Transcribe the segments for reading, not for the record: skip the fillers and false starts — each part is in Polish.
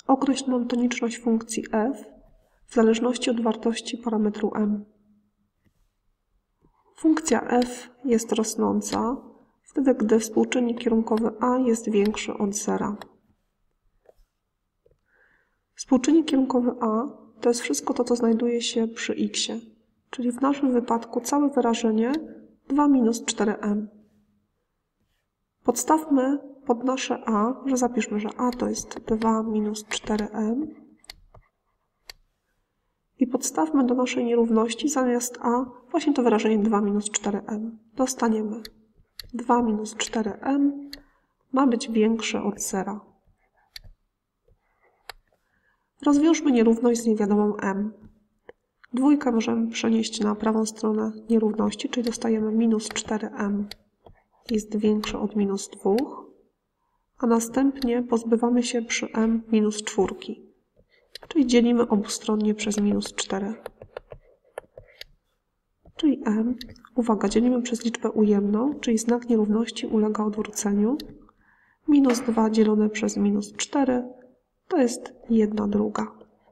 Określ monotoniczność funkcji f w zależności od wartości parametru m. Funkcja f jest rosnąca wtedy, gdy współczynnik kierunkowy a jest większy od zera. Współczynnik kierunkowy a to jest wszystko to, co znajduje się przy x, czyli w naszym wypadku całe wyrażenie 2 minus 4m. Podstawmy pod nasze a, że zapiszmy, że a to jest 2 minus 4m i podstawmy do naszej nierówności zamiast a właśnie to wyrażenie 2 minus 4m. Dostaniemy 2 minus 4m ma być większe od zera. Rozwiążmy nierówność z niewiadomą m. Dwójkę możemy przenieść na prawą stronę nierówności, czyli dostajemy minus 4m jest większe od minus 2, a następnie pozbywamy się przy m minus 4, czyli dzielimy obustronnie przez minus 4. Czyli m, uwaga, dzielimy przez liczbę ujemną, czyli znak nierówności ulega odwróceniu. Minus 2 dzielone przez minus 4 to jest 1/2.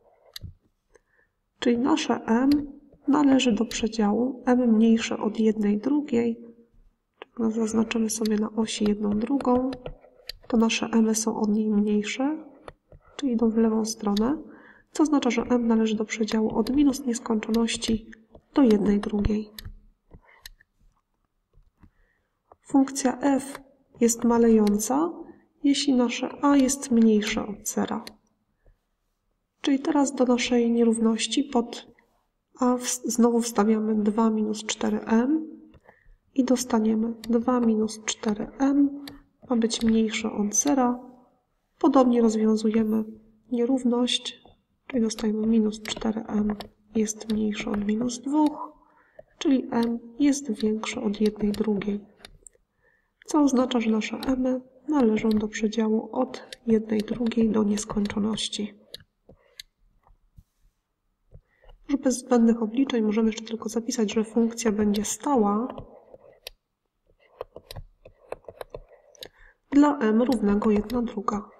Czyli nasze m należy do przedziału m mniejsze od 1/2. Zaznaczymy sobie na osi 1/2. To nasze m są od niej mniejsze, czyli idą w lewą stronę, co oznacza, że m należy do przedziału od minus nieskończoności do 1/2. Funkcja f jest malejąca, jeśli nasze a jest mniejsze od zera. Czyli teraz do naszej nierówności pod a znowu wstawiamy 2 minus 4m i dostaniemy 2 minus 4m ma być mniejsze od zera. Podobnie rozwiązujemy nierówność, czyli dostajemy minus 4m jest mniejsze od minus 2, czyli m jest większe od 1/2. Co oznacza, że nasze m należą do przedziału od 1/2 do nieskończoności. Już bez zbędnych obliczeń możemy jeszcze tylko zapisać, że funkcja będzie stała dla m równego 1/2.